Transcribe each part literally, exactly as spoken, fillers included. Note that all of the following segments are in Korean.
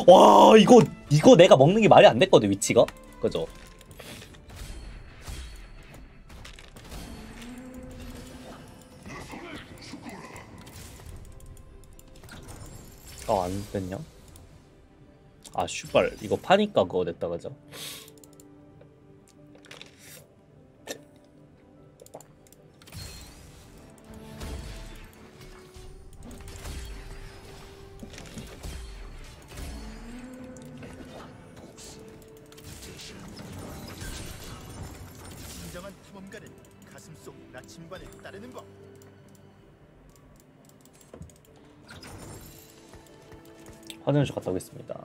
와 이거 이거 내가 먹는 게 말이 안 됐거든 위치가. 그죠? 아 안 됐냐? 아 슈발 이거 파니까 그거 됐다 그죠? 진정한 탐험가는 가슴 속 나침반을 따르는 법. 화장실 갔다 오겠습니다.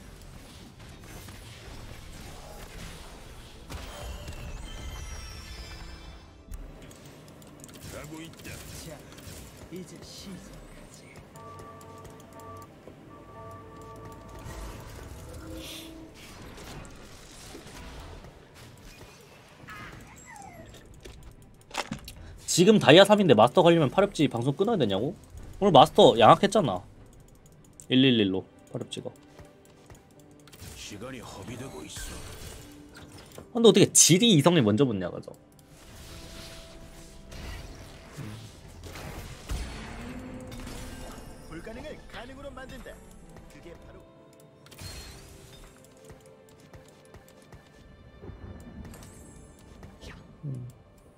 가고 있다. 자, 이제 시작하지. 지금 다이아 삼인데 마스터 걸리면 팔업지 방송 끊어야 되냐고? 오늘 마스터 양악했잖아. 일일일로 팔업지가. 시간이 허비되고 있어. 근데 어떻게 질이 이성이 먼저 붙냐 그죠? 불가능을 가능으로 만든다. 그게 바로 음.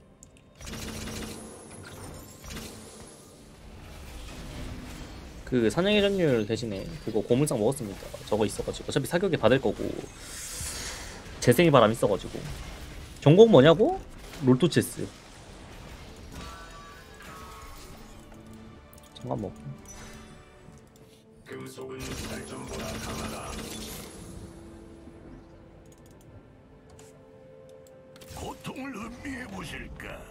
그 사냥의 전율 대신에 그거 고물상 먹었습니다. 저거 있어가지고 어차피 사격에 받을 거고 재생의 바람 있어가지고 전공 뭐냐고? 롤토체스. 잠깐 먹고. 금속은 발전보다 강하다. 고통을 음미해 보실까?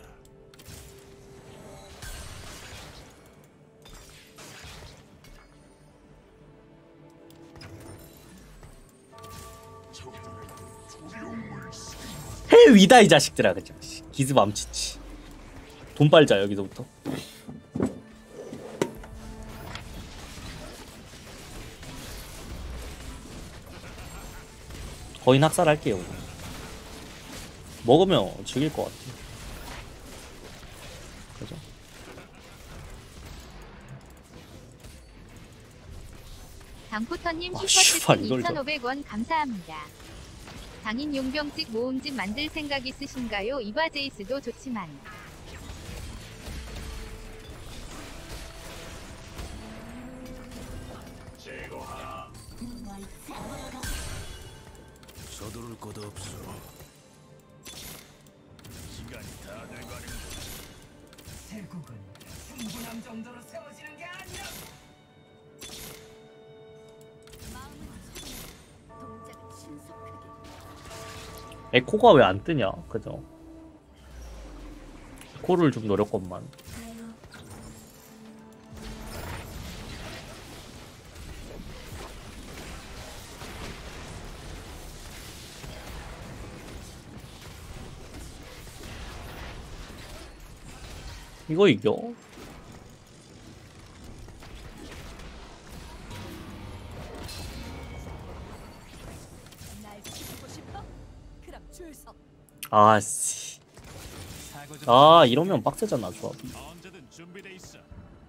해 위다 이 자식들아 그죠? 기습 암치치. 돈 빨자 여기서부터. 거의 학살할게요. 오늘. 먹으면 죽일 것 같아. 그죠? 당포터님 아, 슈퍼채팅 씨발, 이걸 이천오백 원 감사합니다. 장인 용병집 모음집 만들 생각 있으신가요? 이바 제이스도 좋지만. 서두를 것도 없어. 시간이 다 돼가는 태국은 충분함 정도로 세워지는 게 아니야. 에코가 왜 안 뜨냐? 그죠? 에코를 좀 노렸건만. 이거 이겨? 아씨. 아 이러면 빡세잖아 조합이. 언제든 준비돼 있어.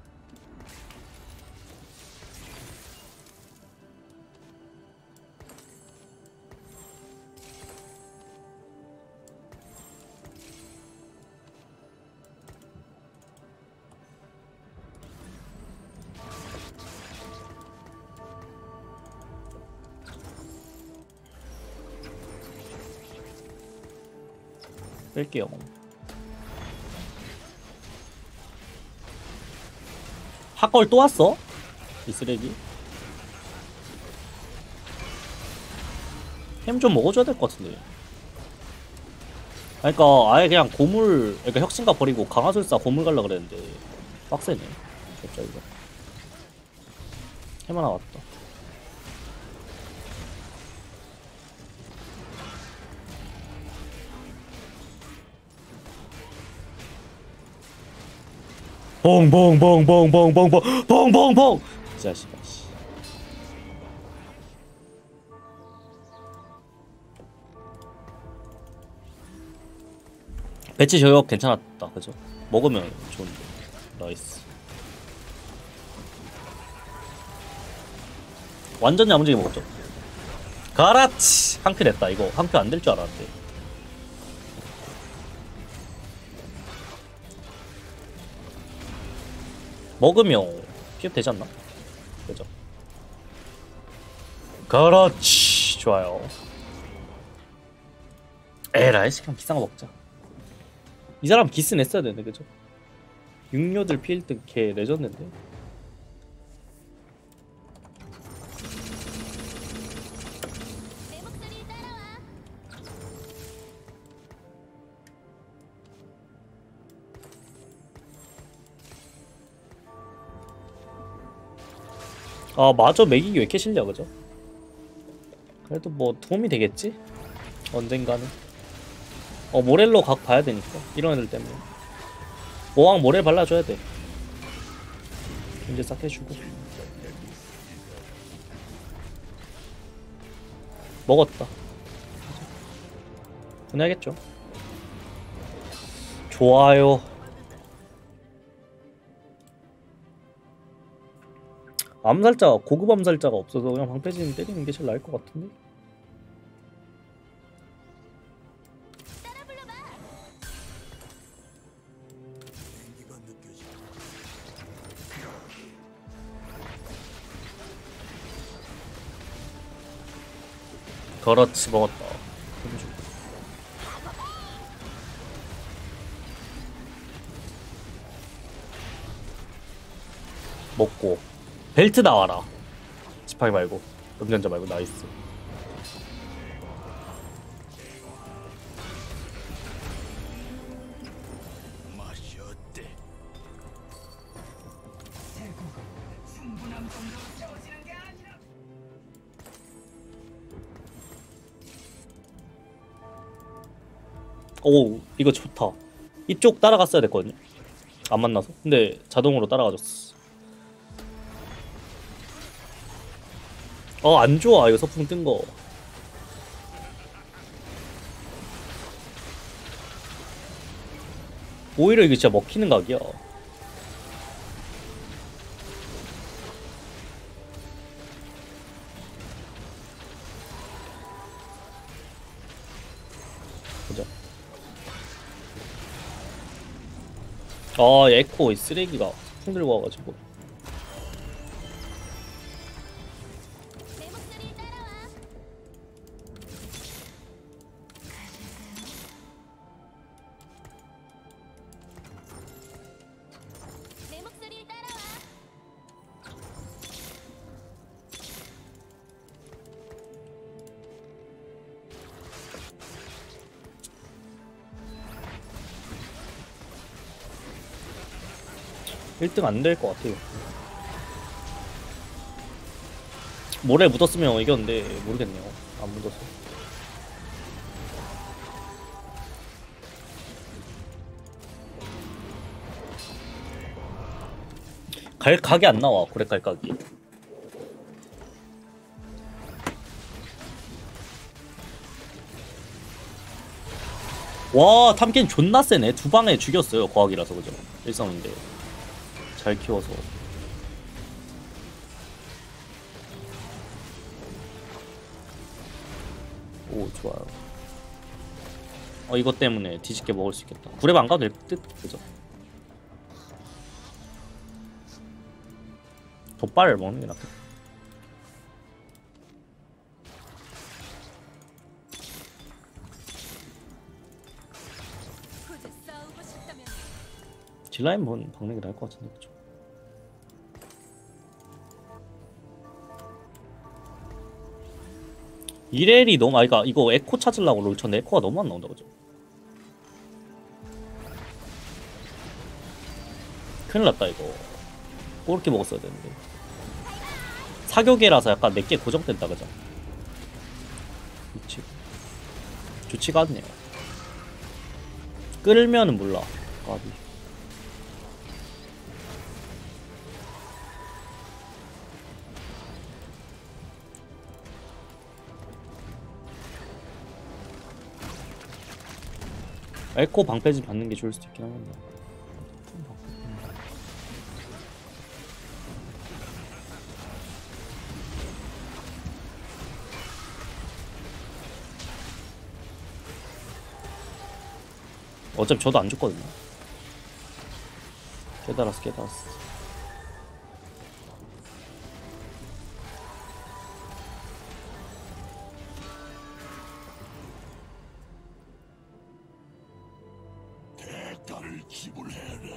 뺄게요. 핫걸 또 왔어? 이 쓰레기. 햄 좀 먹어줘야 될 것 같은데. 그러니까 아예 그냥 고물, 그러니까 혁신가 버리고 강화술사 고물 갈라 그랬는데 빡세네. 진짜 이거. 햄 하나 왔다. 봉봉봉봉봉봉봉 봉봉봉. 이 자식아 씨. 배치 저격 괜찮았다 그죠? 먹으면 좋은데. 나이스. 완전 야무지게 먹었죠. 가라치. 한표 냈다. 이거 한표 안 될 줄 알았는데. 먹으면 피업 되지 않나? 그죠? 그렇지. 좋아요. 에라이 그냥 비싼 거 먹자. 이 사람 기스 냈어야 되는데 그죠? 육료들 피일 때 걔 레전드인데. 아 마저 매기기 왜 이렇게 싫냐 그죠? 그래도 뭐 도움이 되겠지? 언젠가는. 어 모렐로 각 봐야 되니까 이런 애들 때문에 모왕 모렐 발라줘야 돼. 이제 싹 해주고. 먹었다. 끝나겠죠. 좋아요. 암살자, 고급 암살자가 없어서 그냥 방패진 때리는 게 제일 나을 것 같은데? 그렇지, 먹었다. 먹고 벨트 나와라. 지팡이 말고 음전자 말고. 나이스. 맛이 어때? 결국은 충분함 정도로 세워지는 게 아니라. 오 이거 좋다. 이쪽 따라갔어야 됐거든요. 안 만나서. 근데 자동으로 따라가줬어. 어 안좋아 이거 서풍 뜬거. 오히려 이거 진짜 먹히는 각이야. 보자. 아 에코 이 쓰레기가 서풍 들고 와가지고. 일 등 안 될 것 같아요. 모래 묻었으면 이겼는데 모르겠네요. 안 묻어서. 갈 각이 안 나와. 고래 갈 각이. 와 탐켄 존나 세네. 두 방에 죽였어요. 과학이라서 그죠. 일성인데 잘 키워서. 오 좋아요. 어 이것 때문에 뒤집게 먹을 수 있겠다. 구랩 안 가도 될 듯? 그죠? 덧발을 먹는 게 낫겠다. 딜라인 번 박는 게 나을 것 같은데 그죠? 이렐이 너무 아 이거 이거 에코 찾으려고 롤 쳤는데 에코가 너무 안 나온다 그죠? 큰일 났다 이거. 그렇게 먹었어야 되는데. 사교계라서 약간 내게 고정된다 그죠? 좋지. 좋지가 않네요. 끌면은 몰라. 까비. 에코 방패지 받는 게 좋을 수도 있긴 한데. 어차피 저도 안 죽거든요. 깨달았어 깨달았어. 대가를 지불해라.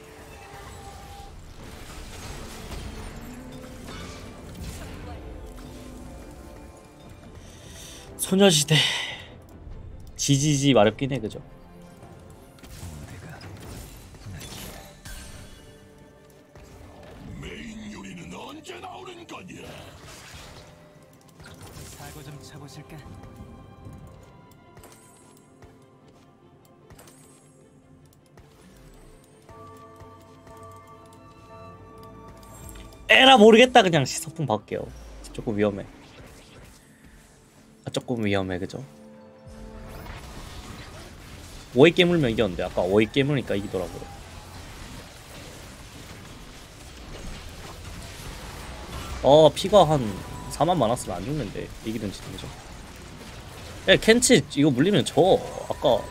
소녀시대 지지지 마렵긴 해 그죠? 메인 요리는 언제 나오는 거냐? 사고 좀 쳐보실까? 에라 모르겠다 그냥 시서풍 받을게요. 조금 위험해. 아 조금 위험해 그죠? 오이 깨물면 이겼는데 아까 오이 깨물니까 이기더라고요. 어 피가 한 사만 많았으면 안 죽는데 이기든지 그죠? 야 켄치 이거 물리면 져. 아까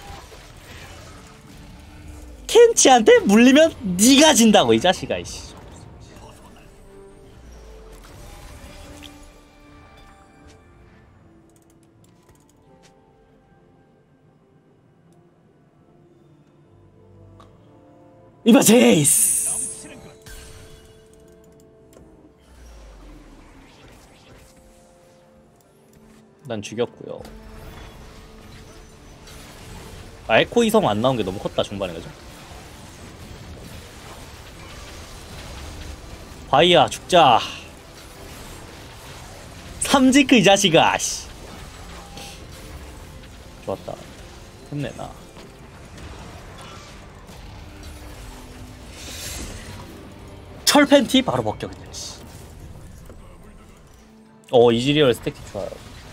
켄치한테 물리면 니가 진다고 이 자식아 이씨. 이봐 제이스. 난 죽였고요. 아 에코 이성 안 나온 게 너무 컸다 중반에 그죠? 바이야 죽자. 삼지크 이 자식아 씨. 좋았다. 힘내나. 철 팬티 바로 벗겨 그냥 씨. 어 이지리얼 스택틱 좋아요.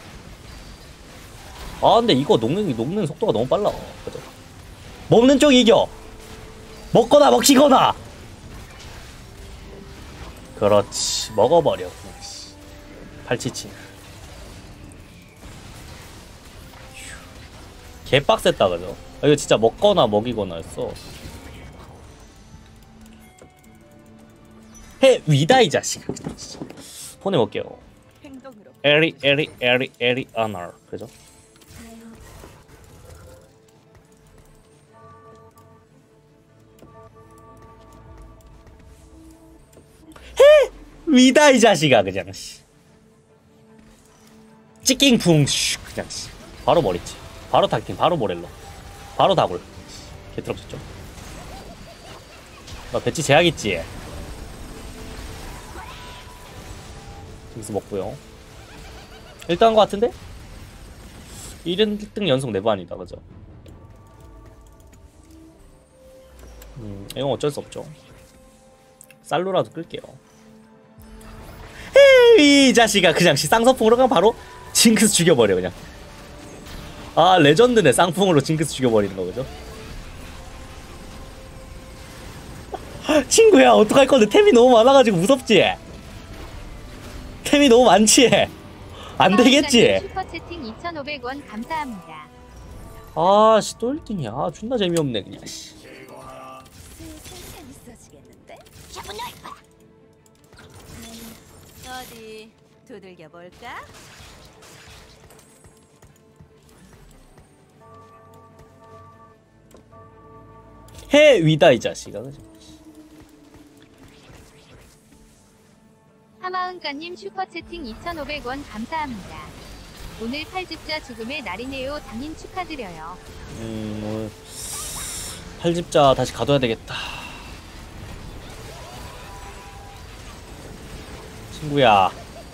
아 근데 이거 녹는 녹는 속도가 너무 빨라. 그죠? 먹는 쪽이 이겨. 먹거나 먹히거나. 그렇지 먹어버려 그냥 씨. 팔치치. 개빡셌다 그죠? 아, 이거 진짜 먹거나 먹이거나였어. 해 위다 이 자식. 보내볼게요. 에리 에리 에리 에리 아너 그죠? 해 위다 이 자식아 그냥 씨. 찌킹풍 슈 그냥 씨. 바로 머리치. 바로 탁팅 바로 모렐로. 바로 다굴. 개트럭쳤죠. 너 배치 제약 있지? 여기서 먹고요. 일등 한 거 같은데? 일 등 연속 네 번이다 그죠? 음 이건 어쩔 수 없죠. 쌀로라도 끌게요. 에이 이 자식아 그냥 쌍서풍으로 그냥 바로 징크스 죽여버려 그냥. 아 레전드네. 쌍풍으로 징크스 죽여버리는 거 그죠? 친구야 어떡할 건데 템이 너무 많아가지고 무섭지? 템이 너무 많지? 안 되겠지? 슈퍼채팅 이천오백 원 감사합니다. 아씨 또 일 등이야. 아, 존나 재미없네 그냥 씨. 재밌어지겠는데? 어디 두들겨 볼까? 해 위다 이 자식아 그죠? 하마은가님 슈퍼채팅 이천오백 원 감사합니다. 오늘 팔집자 죽음의 날이네요. 당인 축하드려요. 음 오늘 팔집자 다시 가둬야 되겠다. 친구야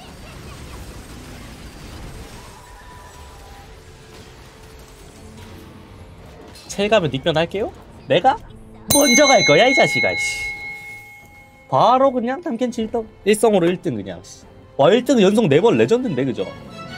체가면 닉변 할게요? 내가? 먼저 갈 거야 이 자식아 씨. 바로 그냥 탐켄치 일성으로 일 등 그냥 와 일 등 연속 네 번 레전드인데 그죠?